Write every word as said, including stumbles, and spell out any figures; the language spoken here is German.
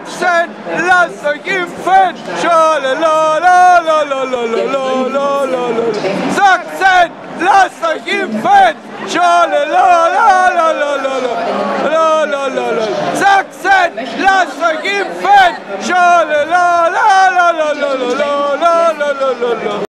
Sachsen, lasst euch impfen! Schalalalalalalalalalalala. Sachsen, lasst euch impfen! Schalalalalalalalala. Sachsen, lasst euch impfen! Schalalalalalalalala.